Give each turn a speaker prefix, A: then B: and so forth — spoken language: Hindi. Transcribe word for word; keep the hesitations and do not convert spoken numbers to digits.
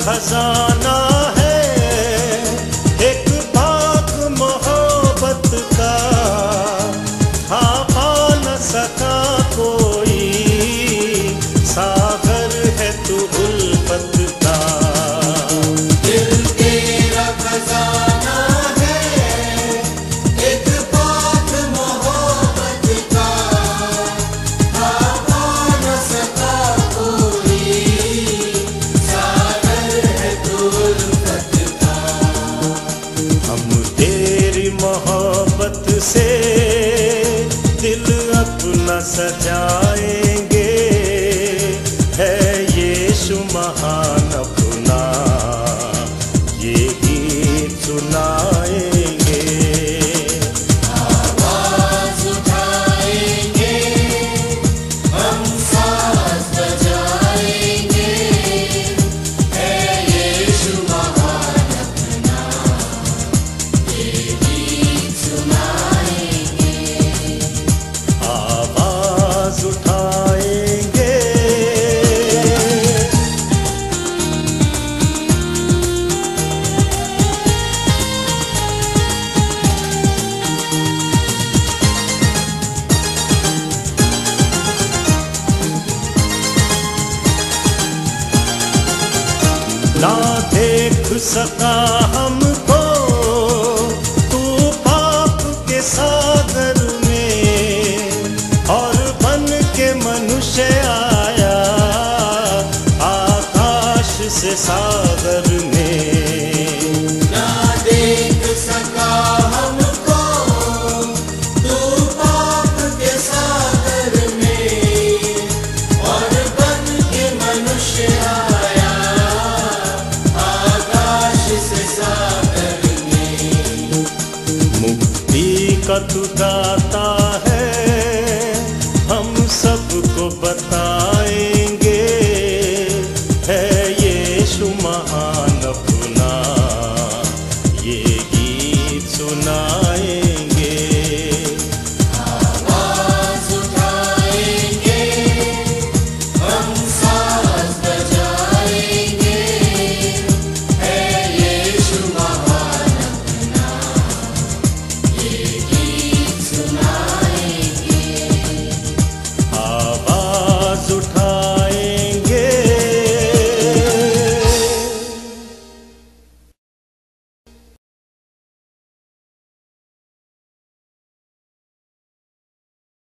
A: खजाना है, एक बाग मोहब्बत का, हाँ न सका कोई, सागर है तू उल्फत का।
B: दिल तेरा खजाना है, एक बाग मोहब्बत का, हाँ न सका कोई, सागर है तू उल्फत का।
A: हम तेरी मोहब्बत से दिल अपना सजाएंगे, है यीशु महान अपना ये गीत सुनाएंगे।
B: आवाज उठाएंगे, हम साज बजाएंगे, है यीशु महान अपना ये गीत सुनाएंगे।
A: आवाज उठाएंगे। ना देख सका हमको तू पाप के सागर में, और बन के मनुष्य आया आकाश से सागर में।
B: ना देख सका हमको तू पाप के सागर में, और बन के मनुष्य आया आकाश से सागर में।
A: मुक्ति का तू दाता है, हम सबको बताएंगे, है यीशु महान अपना ये गीत सुनाएंगे।
B: आवाज उठाएंगे, हम साज बजाएंगे, है यीशु महान अपना ये गीत सुनाएंगे।
A: आवाज उठ